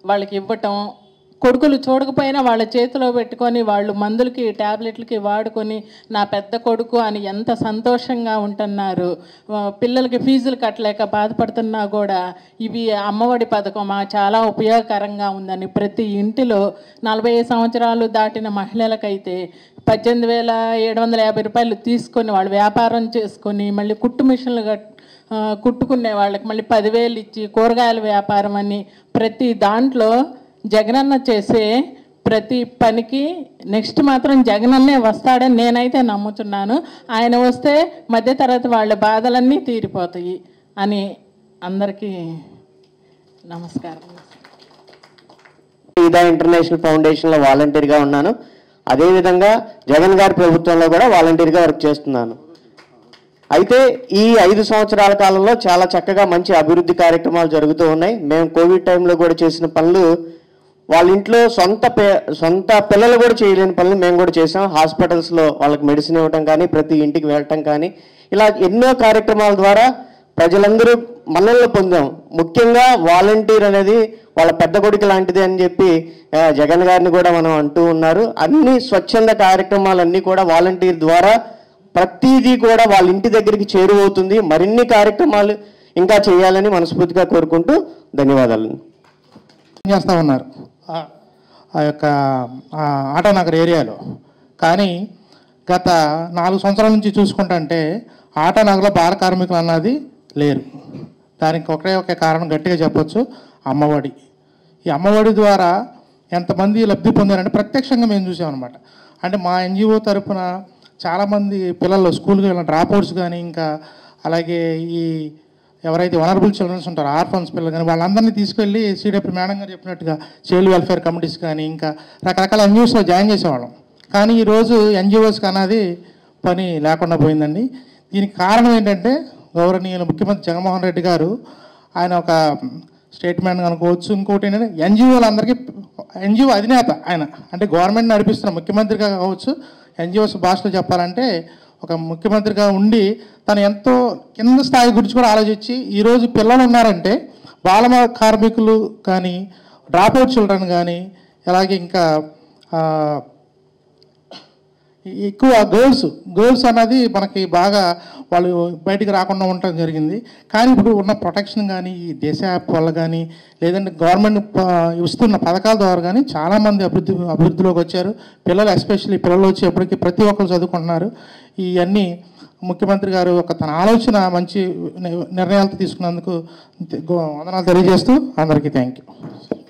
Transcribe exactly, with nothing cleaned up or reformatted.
వాళ్ళకి ఇవ్వటం, కొడుకులు చూడకపోయినా వాళ్ళ చేతిలో పెట్టుకొని వాళ్ళు మందులకి ట్యాబ్లెట్లకి వాడుకొని నా పెద్ద కొడుకు అని ఎంత సంతోషంగా ఉంటున్నారు. పిల్లలకి ఫీజులు కట్టలేక బాధపడుతున్నా కూడా ఇవి అమ్మఒడి పథకం చాలా ఉపయోగకరంగా ఉందని ప్రతి ఇంటిలో నలభై సంవత్సరాలు దాటిన మహిళలకైతే పద్దెనిమిది వేల ఏడు వందల యాభై రూపాయలు తీసుకొని వాళ్ళు వ్యాపారం చేసుకొని మళ్ళీ కుట్టు మిషన్లు కట్ కుట్టుకునే వాళ్ళకి మళ్ళీ పదివేలు ఇచ్చి కూరగాయల వ్యాపారం అని ప్రతి దాంట్లో జగనన్న చేసే ప్రతి పనికి నెక్స్ట్ మాత్రం జగనన్నే వస్తాడని నేనైతే నమ్ముతున్నాను. ఆయన వస్తే మధ్యతరగతి వాళ్ళ బాధలన్నీ తీరిపోతాయి అని అందరికీ నమస్కారం. ఇదా ఇంటర్నేషనల్ ఫౌండేషన్లో వాలంటీర్గా ఉన్నాను. అదేవిధంగా జగన్ గారి ప్రభుత్వంలో కూడా వాలంటీర్గా వర్క్ చేస్తున్నాను. అయితే ఈ ఐదు సంవత్సరాల కాలంలో చాలా చక్కగా మంచి అభివృద్ధి కార్యక్రమాలు జరుగుతూ ఉన్నాయి. మేము కోవిడ్ టైంలో కూడా చేసిన పనులు వాళ్ళ ఇంట్లో సొంత సొంత పిల్లలు కూడా చేయలేని పనులు మేము కూడా చేసాం. హాస్పిటల్స్లో వాళ్ళకి మెడిసిన్ ఇవ్వటం కానీ, ప్రతి ఇంటికి వెళ్ళటం కానీ, ఇలా ఎన్నో కార్యక్రమాల ద్వారా ప్రజలందరూ మన్ననలు పొందాం. ముఖ్యంగా వాలంటీర్ అనేది వాళ్ళ పెద్ద కొడుకు లాంటిది అని చెప్పి జగన్ గారిని కూడా మనం అంటూ ఉన్నారు. అన్ని స్వచ్ఛంద కార్యక్రమాలన్నీ కూడా వాలంటీర్ ద్వారా ప్రతిదీ కూడా వాళ్ళ ఇంటి దగ్గరికి చేరువవుతుంది. మరిన్ని కార్యక్రమాలు ఇంకా చేయాలని మనస్ఫూర్తిగా కోరుకుంటూ ధన్యవాదాలు చేస్తూ ఉన్నారు ఆ యొక్క ఆటోనగర్ ఏరియాలో. కానీ గత నాలుగు సంవత్సరాల నుంచి చూసుకుంటే ఆటోనగర్లో బాల కార్మికులు అన్నది లేరు. దానికి ఒకే ఒకే కారణం గట్టిగా చెప్పొచ్చు, అమ్మఒడి. ఈ అమ్మఒడి ద్వారా ఎంతమంది లబ్ధి పొందారంటే ప్రత్యక్షంగా మేము చూసామన్నమాట. అంటే మా ఎన్జిఓ తరఫున చాలామంది పిల్లలు స్కూల్కి వెళ్ళిన డ్రాప్అవుట్స్ కానీ, ఇంకా అలాగే ఈ ఎవరైతే వనరబుల్ చిల్డ్రన్స్ ఉంటారో ఆర్ఫన్స్ పిల్లలు కానీ వాళ్ళందరినీ తీసుకెళ్ళి సిడబ్ల్యూ మేడం గారు చెప్పినట్టుగా చైల్డ్ వెల్ఫేర్ కమిటీస్ కానీ ఇంకా రకరకాల ఎన్జిఓస్లో జాయిన్ చేసేవాళ్ళం. కానీ ఈరోజు ఎన్జిఓస్కి అన్నది పని లేకుండా పోయిందండి. దీనికి కారణం ఏంటంటే గౌరవనీయులు ముఖ్యమంత్రి జగన్మోహన్ రెడ్డి గారు ఆయన ఒక స్టేట్మెంట్ అనుకోవచ్చు. ఇంకోటి ఏంటంటే ఎన్జిఓలు అందరికీ ఎన్జిఓ అధినేత ఆయన, అంటే గవర్నమెంట్ నడిపిస్తున్న ముఖ్యమంత్రిగా కావచ్చు. ఎన్జిఓస్ భాషలో చెప్పాలంటే ఒక ముఖ్యమంత్రిగా ఉండి తను ఎంతో కింద స్థాయి గురించి కూడా ఆలోచించి ఈరోజు పిల్లలు ఉన్నారంటే బాల కార్మికులు కానీ, డ్రాప్అవుట్ చిల్డ్రన్ కానీ, అలాగే ఇంకా ఎక్కువ గర్ల్స్ గర్ల్స్ అన్నది మనకి బాగా వాళ్ళు బయటికి రాకుండా ఉండటం జరిగింది. కానీ ఇప్పుడు ఉన్న ప్రొటెక్షన్ కానీ, ఈ దేశ యాప్ వల్ల కానీ, లేదంటే గవర్నమెంట్ ఇస్తున్న పథకాల ద్వారా కానీ చాలామంది అభివృద్ధి అభివృద్ధిలోకి వచ్చారు. పిల్లలు ఎస్పెషల్లీ పిల్లలు వచ్చేప్పటికి ప్రతి ఒక్కరు చదువుకుంటున్నారు. ఇవన్నీ ముఖ్యమంత్రి గారు ఒక తన ఆలోచన మంచి నిర్ణయాలతో తీసుకున్నందుకు వందనాలు తెలియజేస్తూ అందరికీ థ్యాంక్ యూ.